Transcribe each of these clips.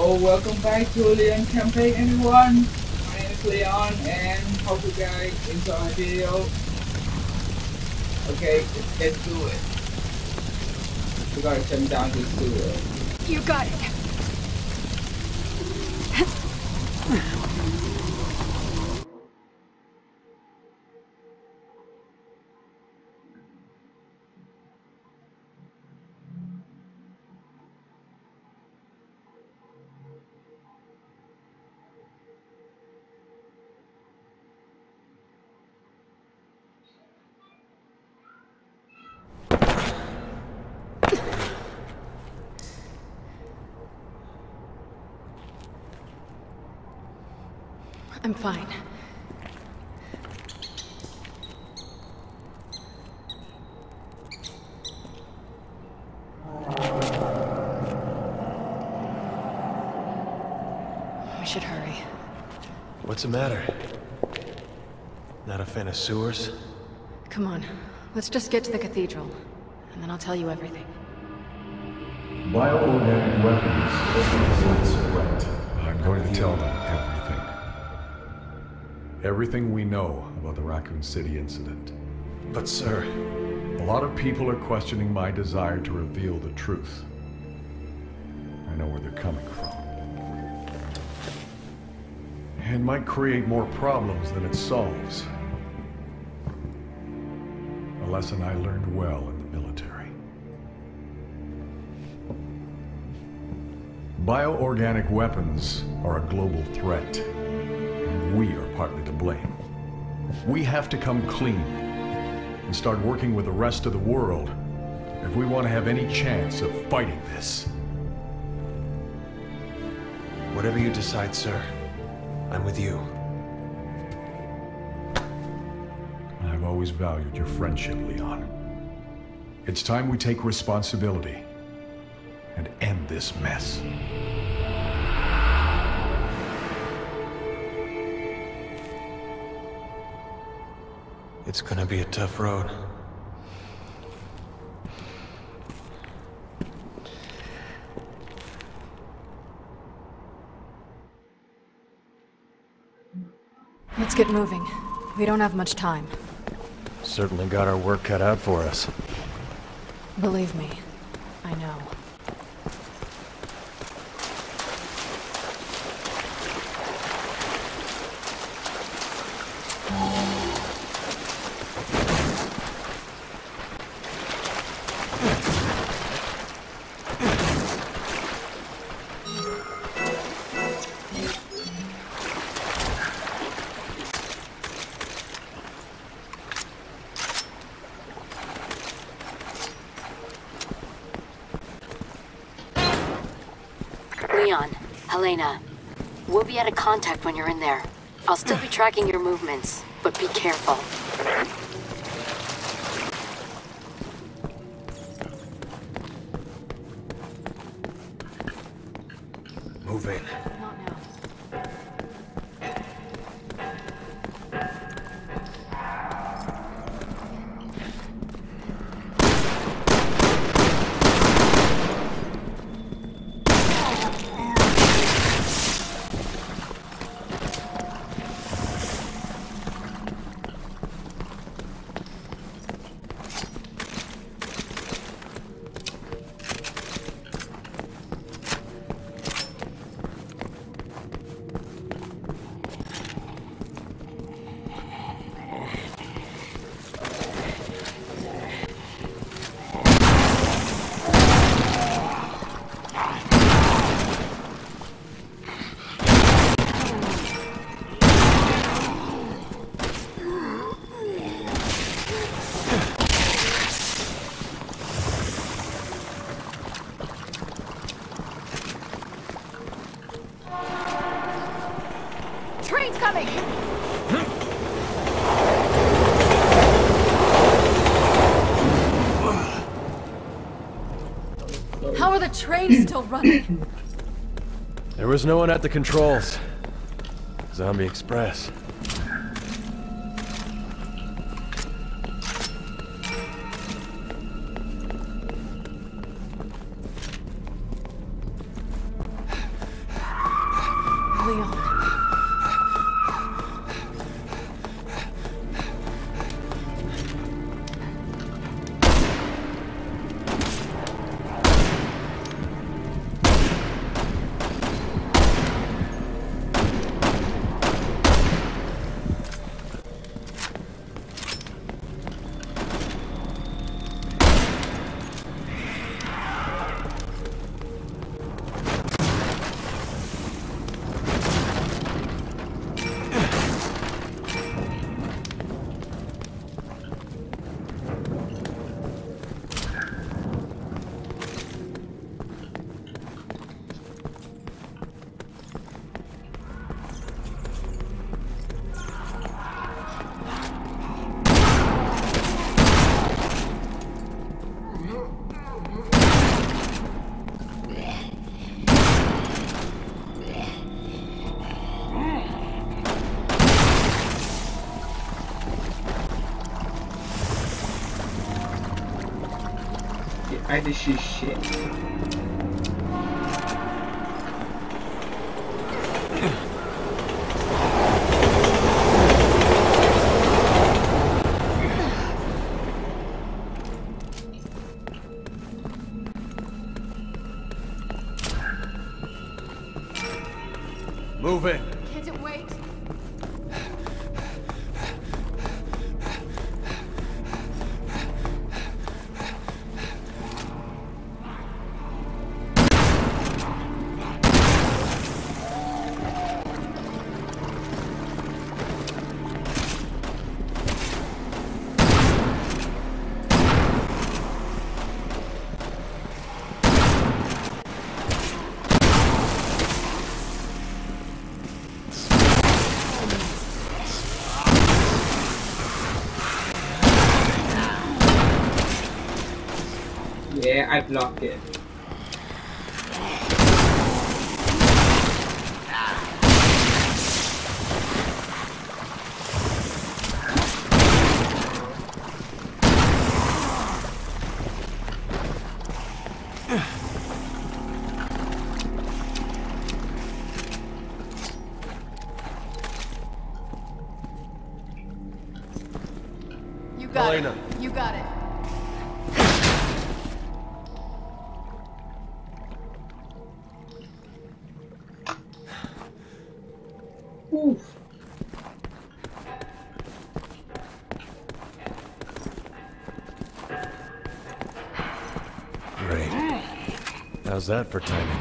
So welcome back to Leon Campaign everyone. My name is Leon and hope you guys enjoy the video. Okay, let's get to it. We gotta turn down this sewer. You got it. I'm fine. We should hurry. What's the matter? Not a fan of sewers? Come on, let's just get to the cathedral, and then I'll tell you everything. Bioorganic weapons presents a threat. I'm going to tell them everything. Everything we know about the Raccoon City incident. But sir... A lot of people are questioning my desire to reveal the truth. I know where they're coming from. It might create more problems than it solves. A lesson I learned well in the military. Bioorganic weapons are a global threat, and we are partly to blame. We have to come clean and start working with the rest of the world if we want to have any chance of fighting this. Whatever you decide, sir, I'm with you. I've always valued your friendship, Leon. It's time we take responsibility and end this mess. It's gonna be a tough road. Let's get moving. We don't have much time. Certainly got our work cut out for us. Believe me, I know. Leon, Helena, we'll be out of contact when you're in there. I'll still be tracking your movements, but be careful. Moving. Not now. Train's coming! How are the trains still running? There was no one at the controls. Zombie Express. Leon. This is shit. Move in. Can't it wait? Yeah, I blocked it. You got Elena. it. You got it. Oof. Great. How's that for timing?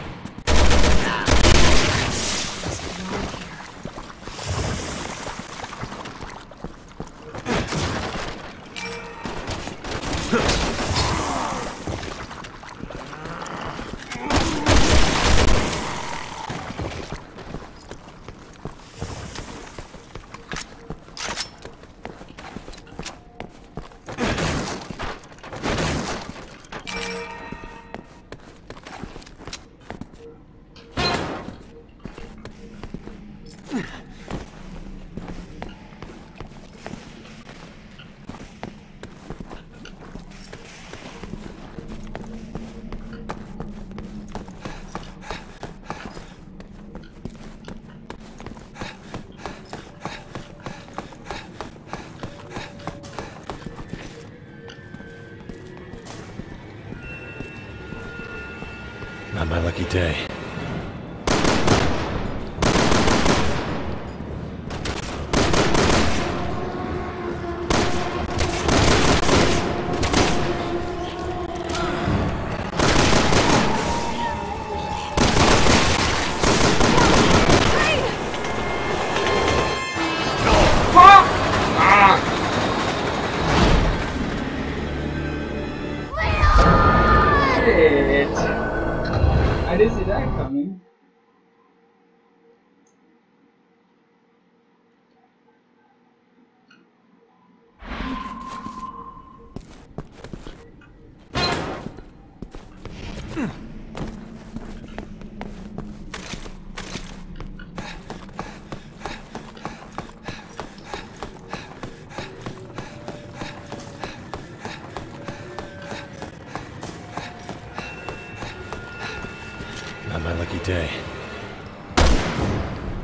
Not my lucky day. I didn't see that coming. Not my lucky day.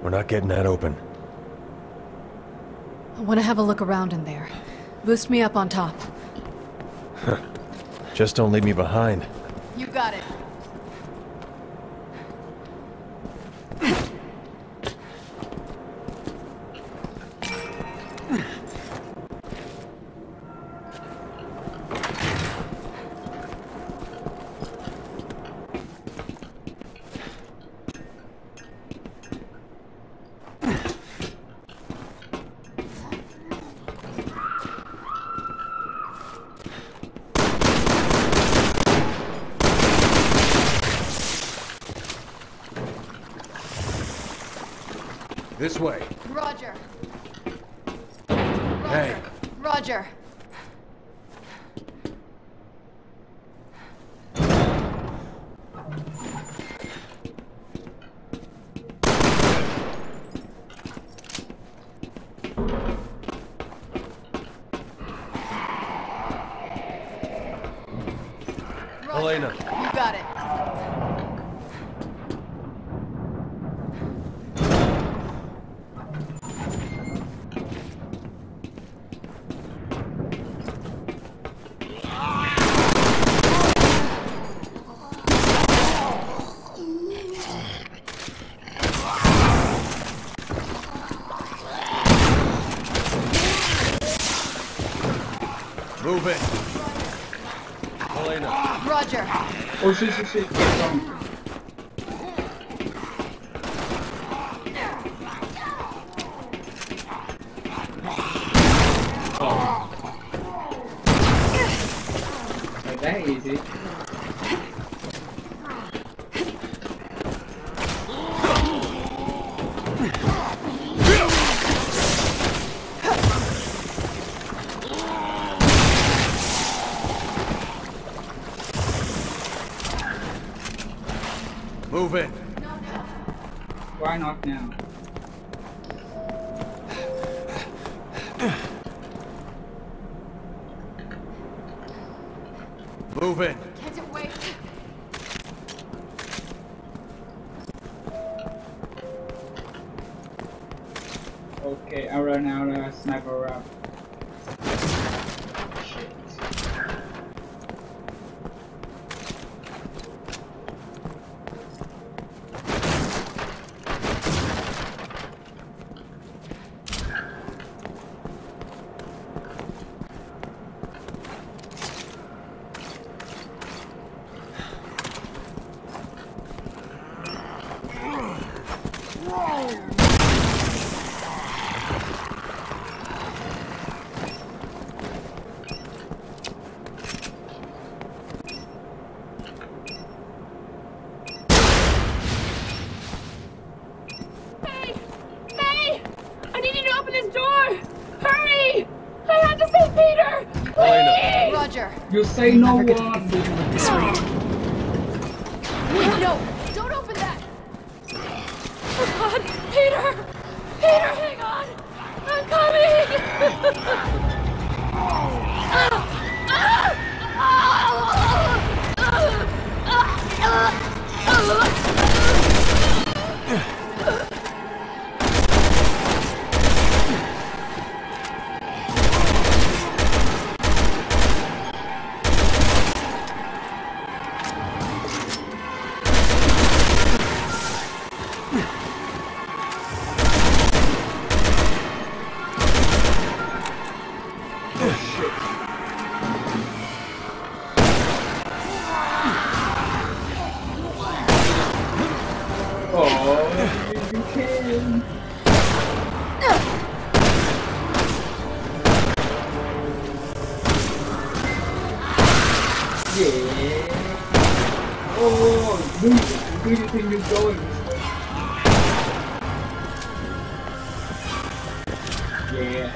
We're not getting that open. I want to have a look around in there. Boost me up on top. Just don't leave me behind. You got it. This way. Roger. Hey. Roger. Elena. You got it. Move it. Elena. Roger. Oh shit. Get down. Like that easy. Move it. Why not now? Move it. Can't it wait? Okay, I run out of sniper round. Shit. Hey! I need you to open this door! Hurry! I have to save Peter! Please! Roger. You say no Never get to the one. cathedral at this rate. Wait, no! Don't open that! Oh God! Peter! Peter, hang on! I'm coming! Oh, you can. Yeah. Oh, do you think you're going this way? Yeah.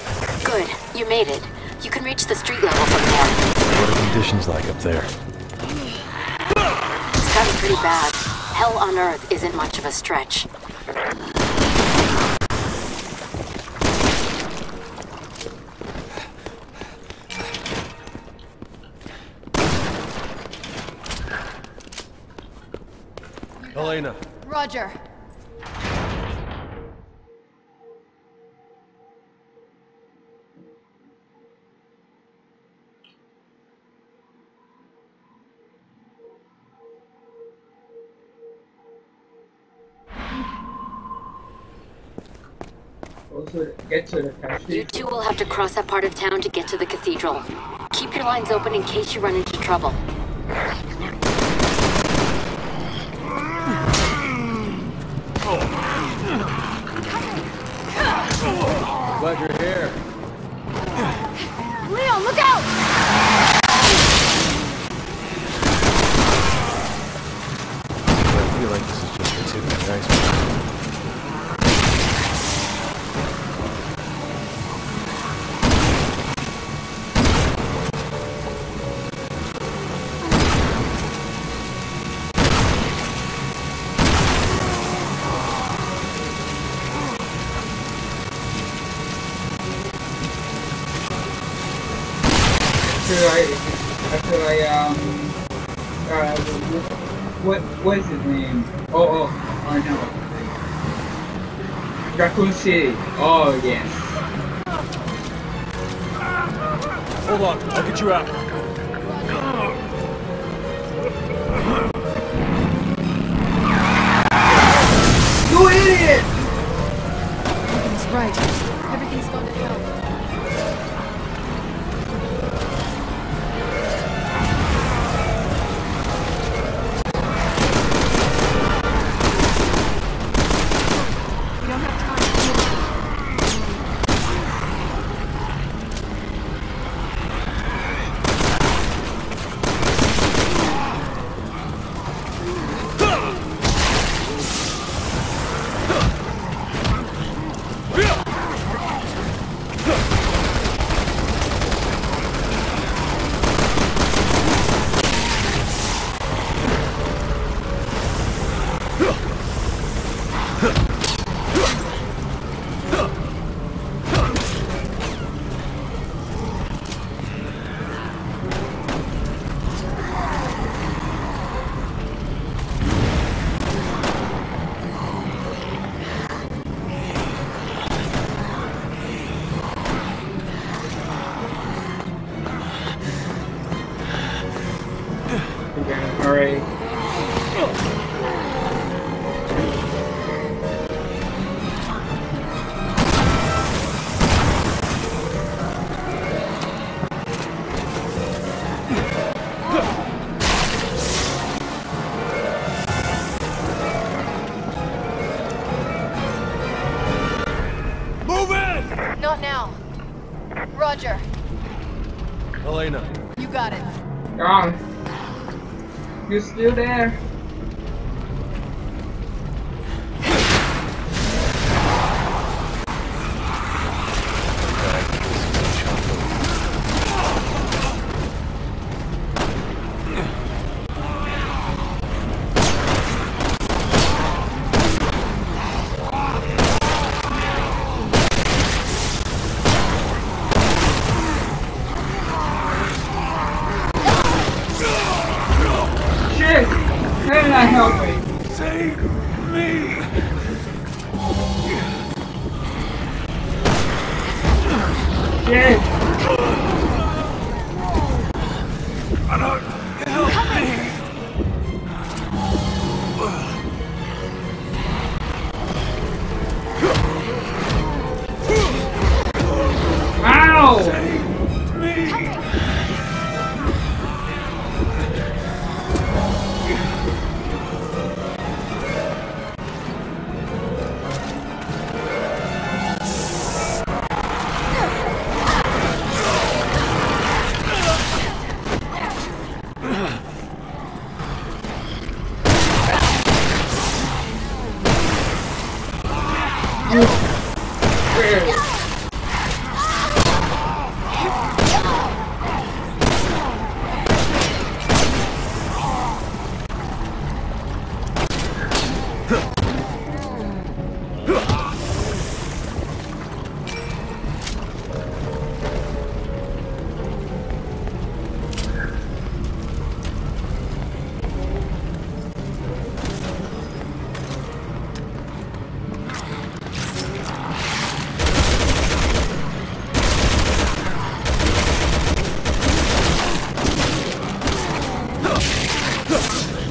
Good. You made it. You can reach the street level from there. What are conditions like up there? pretty bad. Hell on Earth isn't much of a stretch. Elena. Roger. Also, get to the cash. You two will have to cross that part of town to get to the cathedral. Keep your lines open in case you run into trouble. Glad you're here. Leon, look out! I feel like this is just the tip of the iceberg. What is his name? I know. Raccoon City. Oh, yes. Hold on, I'll get you out. You idiot! He's right. Everything's gone to hell. Alright. Move in! Not now. Roger. Elena. You got it. You're still there. How did I help me? Save me! Shit! Help me! Ow! Save me!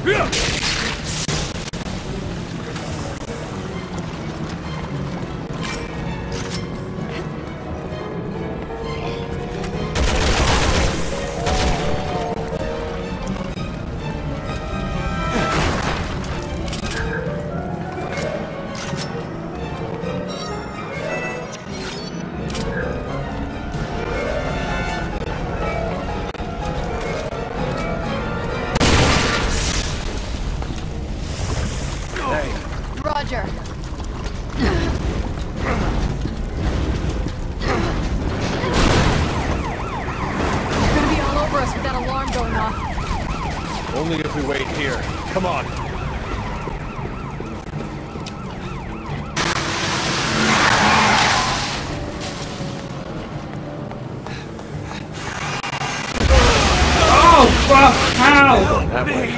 Roger. They're gonna be all over us with that alarm going off. Only if we wait here. Come on. Oh, fuck! How? That way.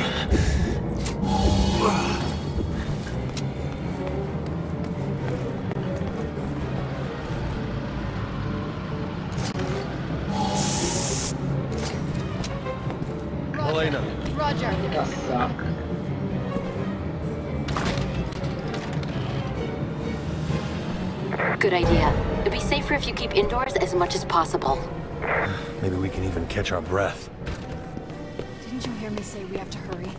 Helena. Roger. That sucks. Good idea. It'd be safer if you keep indoors as much as possible. Maybe we can even catch our breath. Didn't you hear me say we have to hurry?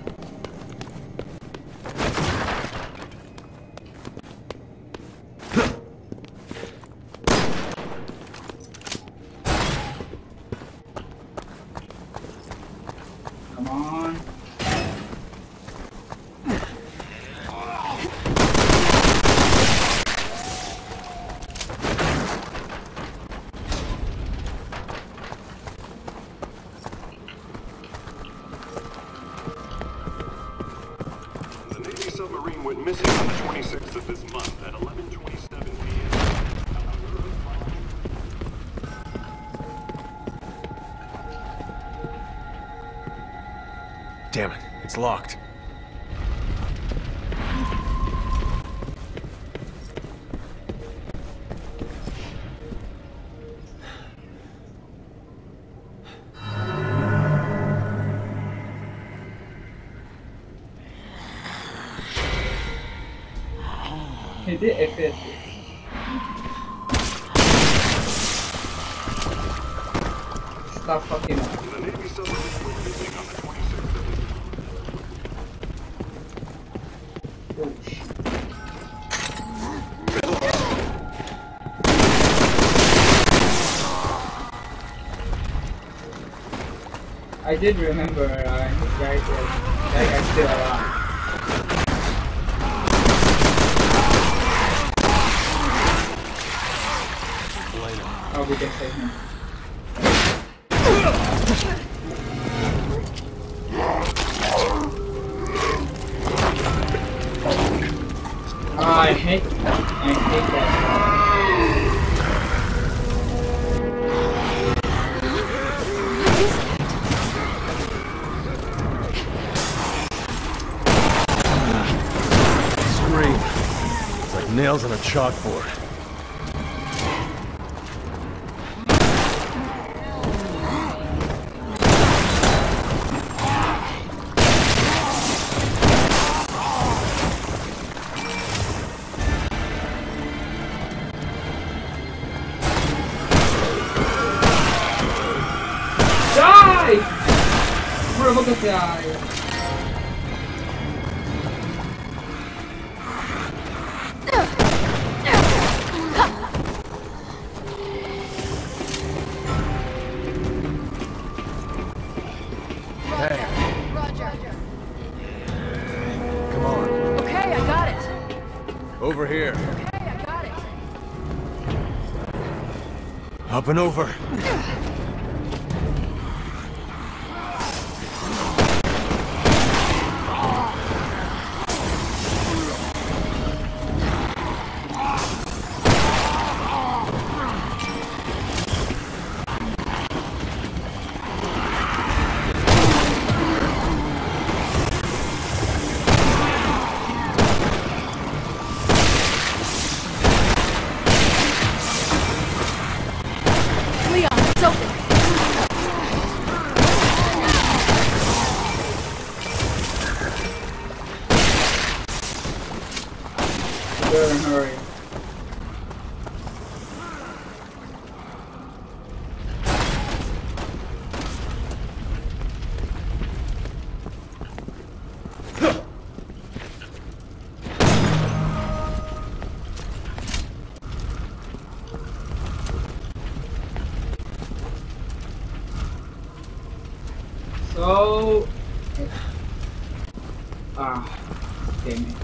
Come on. The Navy submarine went missing on the 26th of this month at 11:27 p.m. Damn it, it's locked. Hindi effective. Stop fucking up. The Navy submarine went missing on the 26th of this month. Oh shit. I did remember his guy guy's still alive. Oh, we can save him. Oh, I hate that. Scream. It's like nails on a chalkboard. Die! Bro, look at that. Hey, Roger. come on. Okay, I got it. Over here. Okay, I got it. Up and over. better hurry. So, damn it.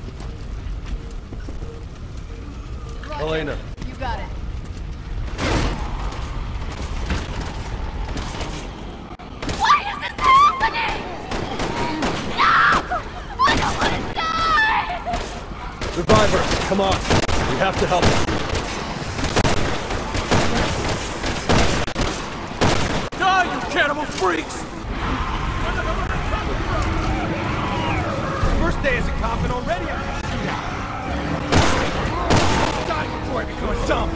Elena. You got it. Why is this happening? No! I don't want to die! Survivor, come on. We have to help him. Die, you cannibal freaks! First day as a cop and already I'm gonna shoot out. Die before I become a zombie.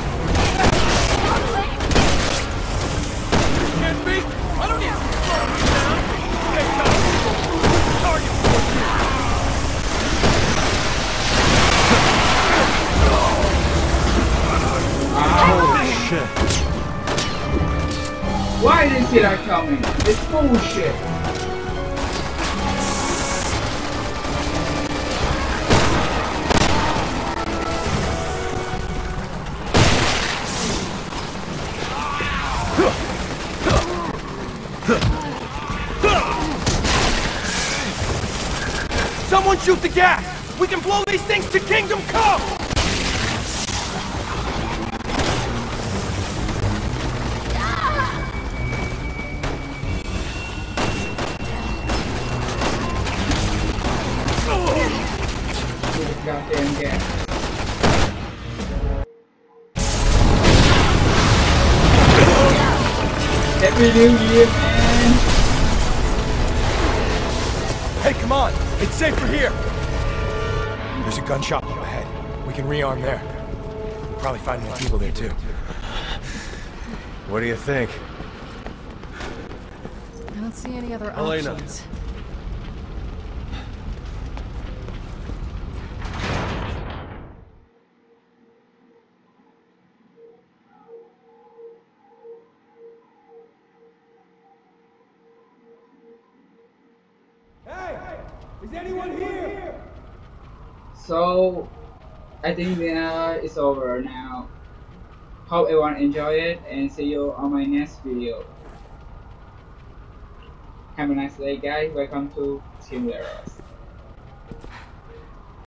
You kidding me? I don't need to slow you down. Hey, cop, target for Holy shit. Why didn't you see that coming? It's bullshit. Someone shoot the gas! We can blow these things to Kingdom Come! Goddamn gas. Happy New Year, man! Hey, come on! It's safer here! There's a gun shop up ahead. We can rearm there. Probably find more people there, too. What do you think? I don't see any other Elena. options. Hey! Is anyone here? So, I think it's over now. Hope everyone enjoyed it and see you on my next video. Have a nice day, guys. Welcome to Simulators.